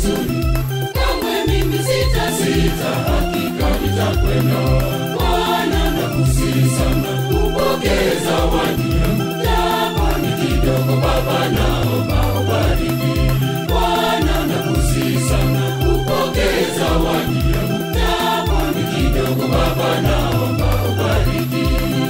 mazuri, kamwe mimi sita, hakika nitakwenda. Bwana nakusihi sana, upokee zawadi yangu, japo ni kidogo Baba, naomba ubariki. Bwana nakusihi sana, upokee zawadi yangu, japo ni kidogo Baba, naomba ubariki.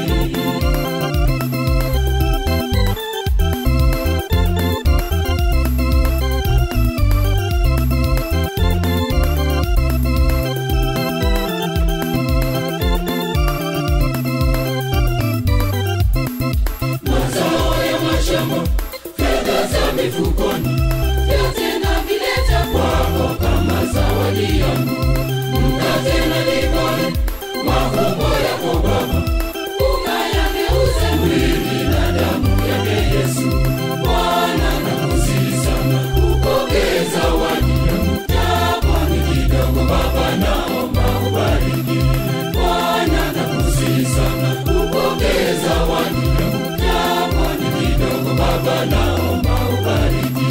Fedha za mifukoni, vyote navileta kwako kama zawadi yangu. Mkate na divai, mafumbo yako Baba, ukayageuze mwili na damu yake Yesu. Bwana nakusihi sana, upokee zawadi yangu, japo ni kidogo Baba, naomba ubariki. Bwana nakusihi sana, upokee zawadi yangu, japo ni kidogo Baba, naomba ubariki.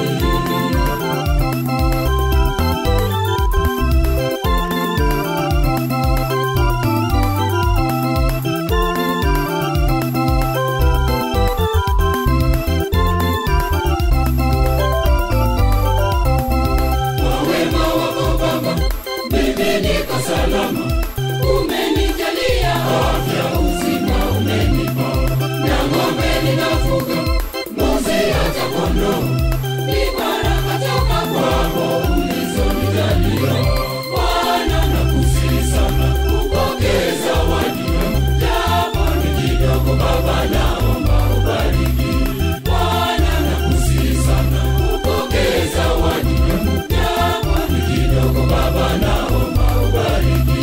Kwa wema wako Baba, mimi niko salama. Umenijalia afya, uzima umenipa, na ng'ombe ninafuga, mbuzi hata kondoo. Ni baraka toka kwako ulizonijalia. Bwana nakusihi sana, upokee zawadi yangu, japo ni kidogo Baba, naomba ubariki. Bwana nakusihi sana, upokee zawadi yangu, japo ni kidogo Baba, naomba ubariki.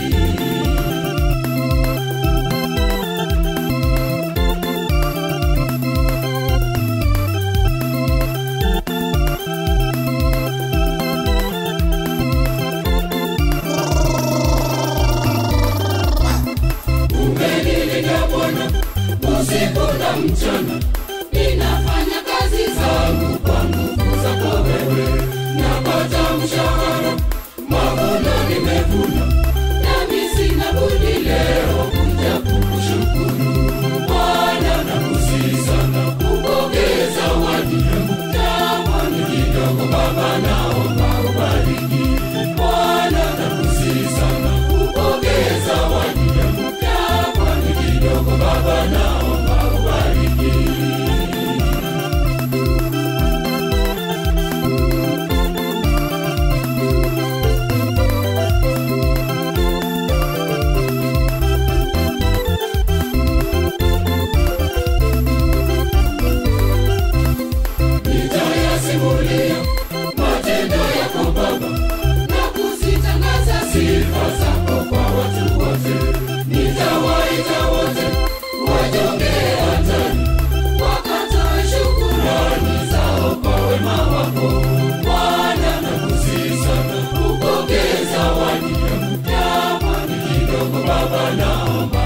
Umenilinda Bwana usiku na mchana, ninafanya kazi zangu kwa nguvu zako wewe. Napata mshahara, mavuno nimevuna, nami sina budi leo kuja kukushukuru. Bwana nakusihi sana, upokee zawadi yangu, japo ni kidogo Baba, naomba ubariki. Bwana nakusihi sana, upokee zawadi yangu, japo ni kidogo Baba, naomba ubariki. Nitayasimulia matendo yako Baba, na kuzitangaza sifa zako kwa watu wote. Nitawaita wote wajongee altari, wakatoe shukrani zao kwa wema wako. Bwana nakusihi sana, upokee zawadi yangu, japo ni kidogo Baba, naomba